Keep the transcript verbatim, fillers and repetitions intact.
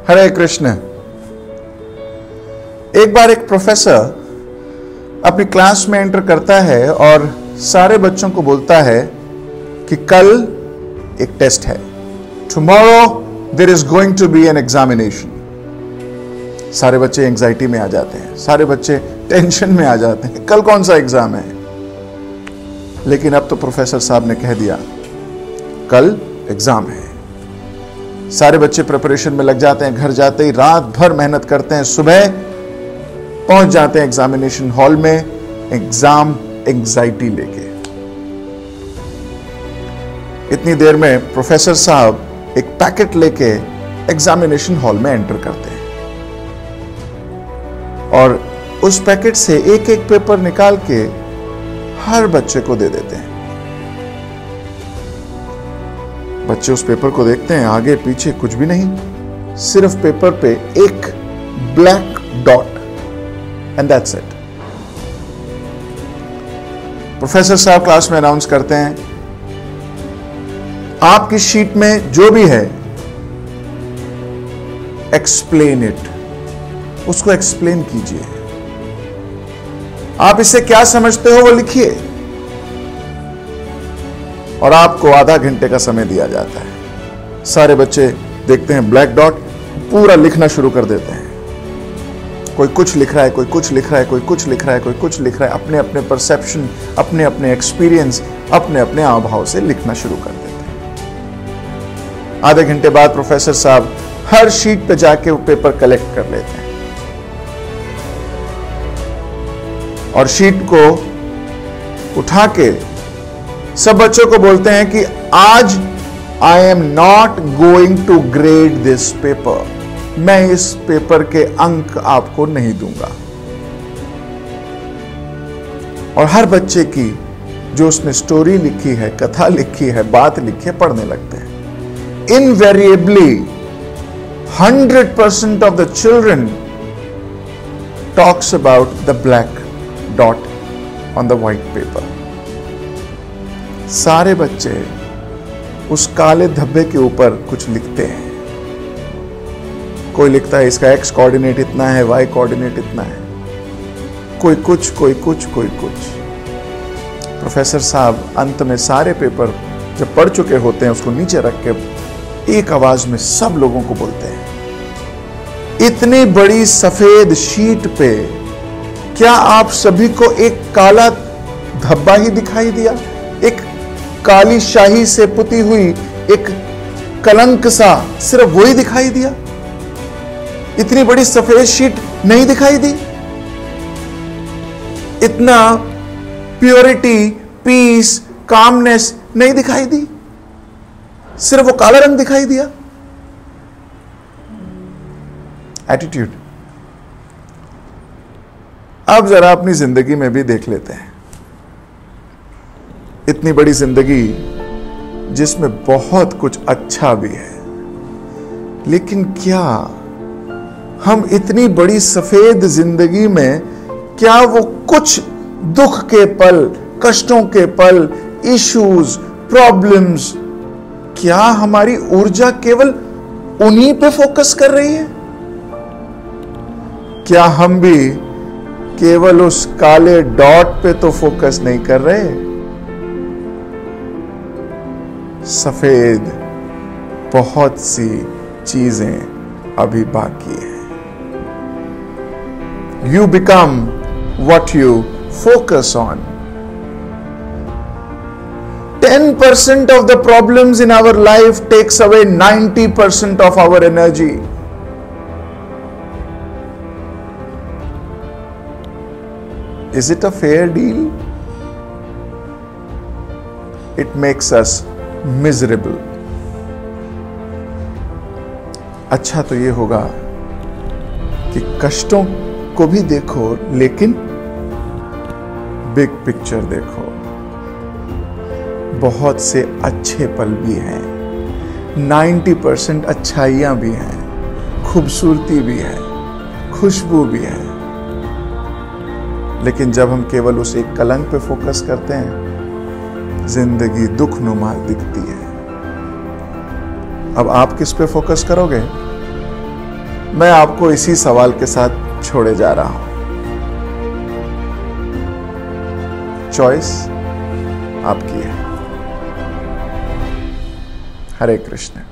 हरे कृष्ण। एक बार एक प्रोफेसर अपनी क्लास में एंटर करता है और सारे बच्चों को बोलता है कि कल एक टेस्ट है। Tomorrow there is going to be an examination. सारे बच्चे एंजाइटी में आ जाते हैं, सारे बच्चे टेंशन में आ जाते हैं, कल कौन सा एग्जाम है। लेकिन अब तो प्रोफेसर साहब ने कह दिया कल एग्जाम है। सारे बच्चे प्रिपरेशन में लग जाते हैं, घर जाते ही रात भर मेहनत करते हैं, सुबह पहुंच जाते हैं एग्जामिनेशन हॉल में एग्जाम एंजाइटी लेके। इतनी देर में प्रोफेसर साहब एक पैकेट लेके एग्जामिनेशन हॉल में एंटर करते हैं और उस पैकेट से एक एक पेपर निकाल के हर बच्चे को दे देते हैं। बच्चे उस पेपर को देखते हैं, आगे पीछे कुछ भी नहीं, सिर्फ पेपर पे एक black dot and that's it. Professor साहब क्लास में अनाउंस करते हैं, आपकी शीट में जो भी है एक्सप्लेन इट, उसको एक्सप्लेन कीजिए। आप इससे क्या समझते हो वो लिखिए। और आपको आधा घंटे का समय दिया जाता है। सारे बच्चे देखते हैं ब्लैक डॉट, पूरा लिखना शुरू कर देते हैं। कोई कुछ लिख रहा है, कोई कुछ लिख रहा है, कोई कुछ लिख रहा है, कोई कुछ लिख रहा है। अपने अपने परसेप्शन, अपने अपने एक्सपीरियंस, अपने अपने आभाव से लिखना शुरू कर देते हैं। आधे घंटे बाद प्रोफेसर साहब हर शीट पे जाके वो पेपर कलेक्ट कर लेते हैं और शीट को उठा के सब बच्चों को बोलते हैं कि आज I am not going to grade this paper, मैं इस पेपर के अंक आपको नहीं दूंगा। और हर बच्चे की जो उसने स्टोरी लिखी है, कथा लिखी है, बात लिखी है, पढ़ने लगते हैं। Invariably hundred percent of the children talks about the black dot on the white paper. सारे बच्चे उस काले धब्बे के ऊपर कुछ लिखते हैं। कोई लिखता है इसका एक्स कोऑर्डिनेट इतना है, वाई कोऑर्डिनेट इतना है, कोई कुछ कोई कुछ कोई कुछ। प्रोफेसर साहब अंत में सारे पेपर जब पढ़ चुके होते हैं उसको नीचे रख के एक आवाज में सब लोगों को बोलते हैं, इतनी बड़ी सफेद शीट पे क्या आप सभी को एक काला धब्बा ही दिखाई दिया? एक काली शाही से पुती हुई एक कलंक सा सिर्फ वही दिखाई दिया? इतनी बड़ी सफेद शीट नहीं दिखाई दी? इतना प्योरिटी, पीस, कामनेस नहीं दिखाई दी? सिर्फ वो काला रंग दिखाई दिया? एटीट्यूड। अब जरा अपनी जिंदगी में भी देख लेते हैं। इतनी बड़ी जिंदगी जिसमें बहुत कुछ अच्छा भी है, लेकिन क्या हम इतनी बड़ी सफेद जिंदगी में क्या वो कुछ दुख के पल, कष्टों के पल, इश्यूज, प्रॉब्लम्स, क्या हमारी ऊर्जा केवल उन्हीं पे फोकस कर रही है? क्या हम भी केवल उस काले डॉट पे तो फोकस नहीं कर रहे? सफेद बहुत सी चीजें अभी बाकी है। You become what you focus on. ten percent of the problems in our life takes away ninety percent of our energy. Is it a fair deal? It makes us miserable. अच्छा तो ये होगा कि कष्टों को भी देखो, लेकिन बिग पिक्चर देखो। बहुत से अच्छे पल भी हैं, नब्बे परसेंट अच्छाइयां भी हैं, खूबसूरती भी है, खुशबू भी है। लेकिन जब हम केवल उस एक कलंक पे फोकस करते हैं, जिंदगी दुखनुमा दिखती है। अब आप किस पे फोकस करोगे? मैं आपको इसी सवाल के साथ छोड़े जा रहा हूं। चॉइस आपकी है। हरे कृष्ण।